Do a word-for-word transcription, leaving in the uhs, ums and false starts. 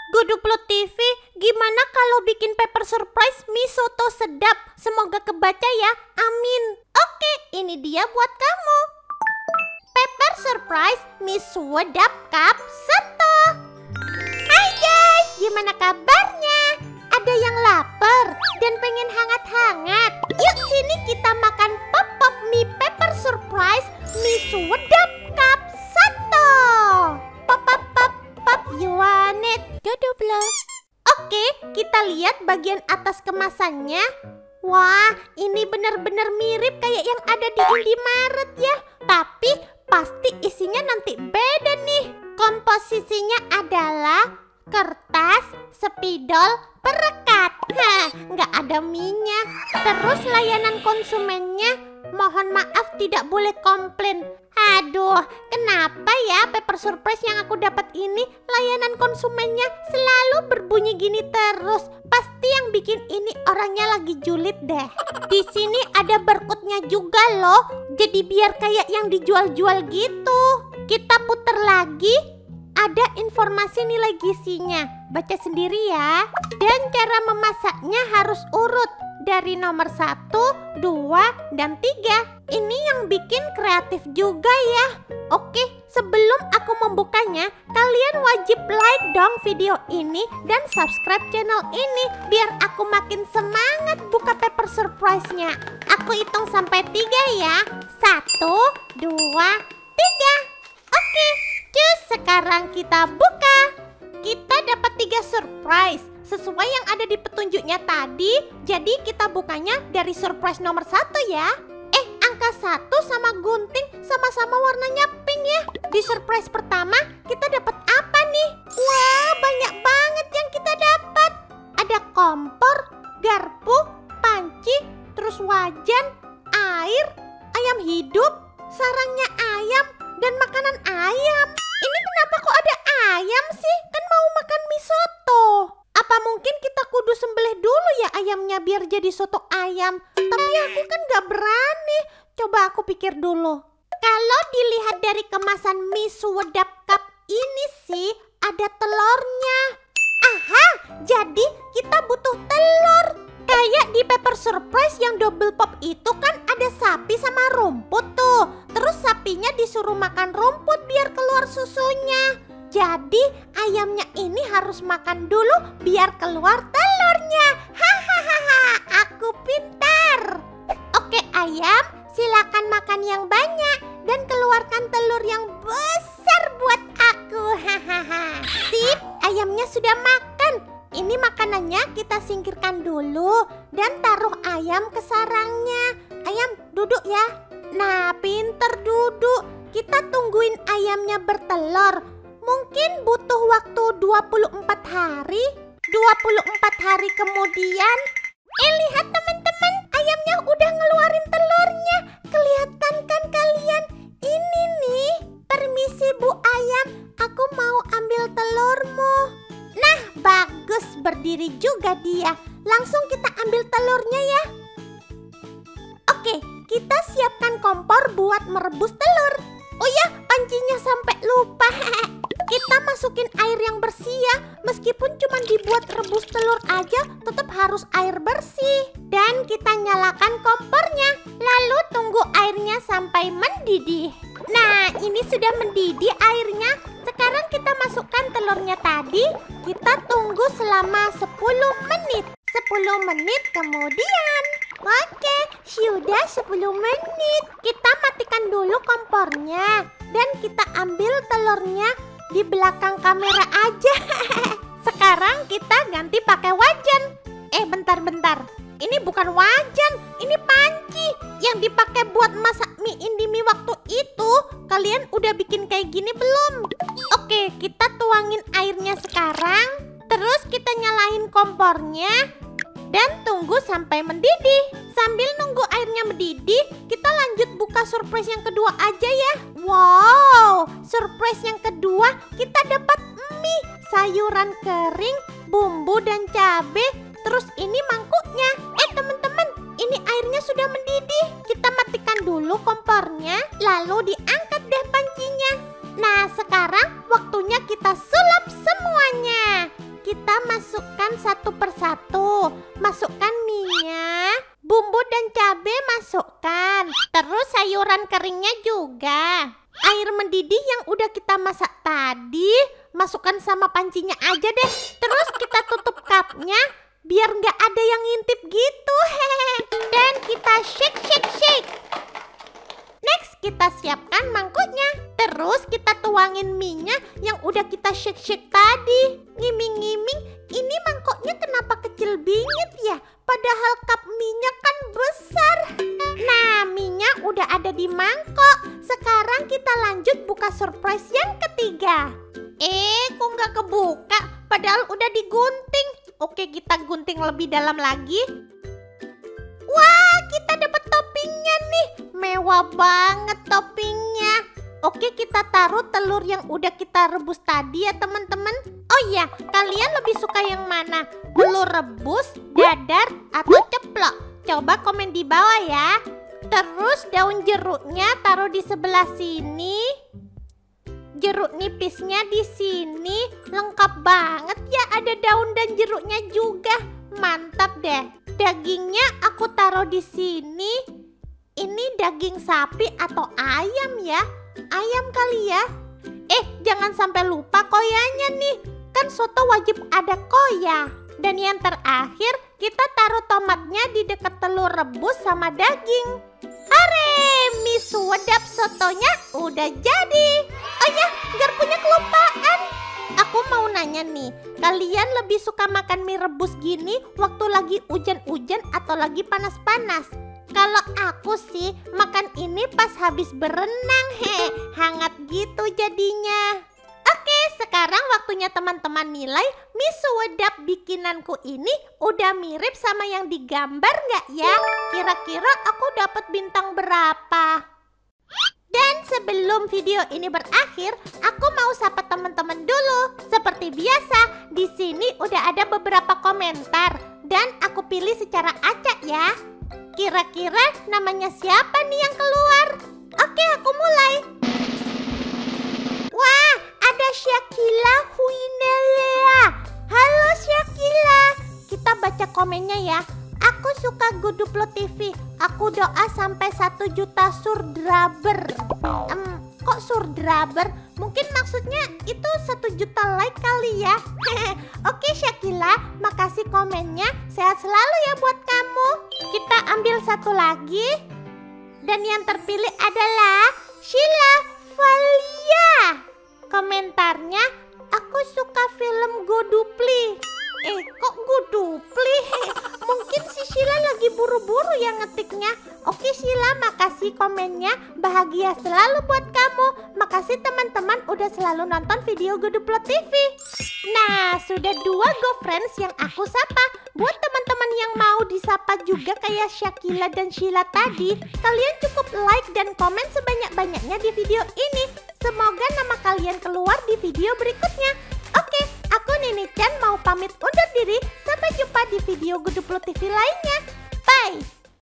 Godoplo T V, gimana kalau bikin paper surprise mie soto sedap? Semoga kebaca ya, amin. Oke, ini dia buat kamu. Paper surprise mie sedap cup soto. Hai guys, gimana kabarnya? Ada yang lapar dan pengen hangat-hangat? Yuk sini kita makan pop-pop mie paper surprise mie sedap cup soto. Pop pop pop pop, you want it? Godoplo. Oke, kita lihat bagian atas kemasannya. Wah, ini benar-benar mirip kayak yang ada di Indomaret ya. Tapi pasti isinya nanti beda nih. Komposisinya adalah kertas, spidol, perekat. Hah, nggak ada minyak. Terus layanan konsumennya, mohon maaf tidak boleh komplain. Aduh, kenapa ya paper surprise yang aku dapat ini layanan konsumennya selalu berbunyi gini terus? Pasti yang bikin ini orangnya lagi julid deh. Di sini ada barcode-nya juga loh. Jadi biar kayak yang dijual-jual gitu. Kita putar lagi. Ada informasi nilai gizinya. Baca sendiri ya. Dan cara memasaknya harus urut dari nomor satu, dua, dan tiga. Ini yang bikin kreatif juga ya. Oke, sebelum aku membukanya, kalian wajib like dong video ini dan subscribe channel ini biar aku makin semangat buka paper surprise-nya. Aku hitung sampai tiga ya. Satu, dua, tiga. Oke, cus, sekarang kita buka. Kita dapat tiga surprise sesuai yang ada di petunjuknya tadi. Jadi kita bukanya dari surprise nomor satu ya. Eh, angka satu sama gunting sama-sama warnanya pink ya. Di surprise pertama kita dapat apa nih? Wah, banyak banget yang kita dapat. Ada kompor, garpu, panci, terus wajan, air, ayam hidup, sarangnya ayam, dan makanan ayam. Ini kenapa kok ada ayam sih? Kan mau makan mie soto. Apa mungkin kita kudu sembelih dulu ya ayamnya biar jadi soto ayam? Tapi aku kan gak berani. Coba aku pikir dulu. Kalau dilihat dari kemasan mie sedap cup ini sih ada telurnya. Aha, jadi kita butuh telur. Kayak di paper surprise yang double pop itu kan ada sapi sama rumput tuh. Terus sapinya disuruh makan rumput biar keluar susunya. Jadi ayamnya ini harus makan dulu biar keluar telurnya. Hahaha, aku pintar. Oke ayam, silakan makan yang banyak dan keluarkan telur yang besar buat aku. Hahaha. Sip, ayamnya sudah makan. Ini makanannya kita singkirkan dulu dan taruh ayam ke sarangnya. Ayam duduk ya. Nah, pinter duduk. Kita tungguin ayamnya bertelur. Mungkin butuh waktu dua puluh empat hari. dua puluh empat hari kemudian. Eh, lihat teman-teman, ayamnya udah ngeluarin telurnya. Kelihatan kan kalian? Ini nih. Permisi Bu Ayam, aku mau ambil telurmu. Nah, bagus, berdiri juga dia. Langsung kita ambil telurnya ya. Oke, kita siapkan kompor buat merebus telur. Oh ya, pancinya sampai lupa. Kita masukin air yang bersih ya. Meskipun cuma dibuat rebus telur aja, tetap harus air bersih. Dan kita nyalakan kompornya. Lalu tunggu airnya sampai mendidih. Nah, ini sudah mendidih airnya. Sekarang kita masukkan telurnya tadi. Kita tunggu selama sepuluh menit. sepuluh menit kemudian. Oke, sudah sepuluh menit. Kita matikan dulu kompornya. Dan kita ambil telurnya di belakang kamera aja. Sekarang kita ganti pakai wajan. Eh, bentar-bentar. Ini bukan wajan, ini panci yang dipakai buat masak mie Indomie waktu itu. Kalian udah bikin kayak gini belum? Oke, kita tuangin airnya sekarang. Terus kita nyalain kompornya dan tunggu sampai mendidih. Sambil nunggu airnya mendidih, kita lanjut buka surprise yang kedua aja ya. Wow, surprise yang kedua kita dapat mie, sayuran kering, bumbu dan cabai. Terus ini mangkuknya. Eh teman-teman, ini airnya sudah mendidih. Kita matikan dulu kompornya, lalu diangkat deh pancinya. Nah sekarang waktunya kita sulap semuanya. masukkan satu persatu. Masukkan minyak, bumbu dan cabai masukkan. Terus sayuran keringnya juga. Air mendidih yang udah kita masak tadi, masukkan sama pancinya aja deh. Terus kita tutup cupnya biar nggak ada yang ngintip gitu. Hehehe. Dan kita shake shake shake. Next kita siapkan mangkuknya. Terus kita tuangin minyak yang udah kita shake shake tadi. Ngiming-ngiming, ini mangkoknya kenapa kecil bingit ya? Padahal cup minyak kan besar. Nah, minyak udah ada di mangkok. Sekarang kita lanjut buka surprise yang ketiga. Eh, kok nggak kebuka? Padahal udah digunting. Oke, kita gunting lebih dalam lagi. Wah, kita dapat toppingnya nih. Mewah banget toppingnya. Oke, kita taruh telur yang udah kita rebus tadi ya teman-teman. Oh iya, kalian lebih suka yang mana? Telur rebus, dadar, atau ceplok? Coba komen di bawah ya. Terus daun jeruknya taruh di sebelah sini. Jeruk nipisnya di sini. Lengkap banget ya, ada daun dan jeruknya juga. Mantap deh. Dagingnya aku taruh di sini. Ini daging sapi atau ayam ya? Ayam kali ya. Eh, jangan sampai lupa koyanya nih. Kan soto wajib ada koya. Dan yang terakhir, kita taruh tomatnya di dekat telur rebus sama daging. Hore, mie suwedap sotonya udah jadi. Oh ya, garpunya kelupaan. Aku mau nanya nih, kalian lebih suka makan mie rebus gini waktu lagi hujan-hujan atau lagi panas-panas? Kalau aku sih makan ini pas habis berenang, he, hangat gitu jadinya. Oke, sekarang waktunya teman-teman nilai mie suwedap bikinanku ini udah mirip sama yang digambar nggak ya? Kira-kira aku dapat bintang berapa? Dan sebelum video ini berakhir, aku mau sapa teman-teman dulu. Seperti biasa, di sini udah ada beberapa komentar dan aku pilih secara acak ya. Kira-kira namanya siapa nih yang keluar? Oke, aku mulai. Wah, ada Syakila Huinelea. Halo Syakila. Kita baca komennya ya. Aku suka Gooduplo T V. Aku doa sampai satu juta subscriber. Um, kok subscriber? Mungkin maksudnya itu satu juta like kali ya. Oke Syakila, makasih komennya. Sehat selalu ya buat kamu. Kita ambil satu lagi. Dan yang terpilih adalah Sheila Valia. Komentarnya, aku suka film Godupli. Eh, kok Godupli? Mungkin si Sheila lagi buru-buru ya ngetiknya. Oke Sheila, makasih komennya. Bahagia selalu buat kamu. Makasih teman-teman udah selalu nonton video Gooduplo T V. Nah, sudah dua GoFriends yang aku sapa. Buat teman-teman yang mau disapa juga kayak Syakila dan Sheila tadi, kalian cukup like dan komen sebanyak-banyaknya di video ini. Semoga nama kalian keluar di video berikutnya. Oke, aku Nini Chan mau pamit undur diri. Sampai jumpa di video Gooduplo T V lainnya. Bye!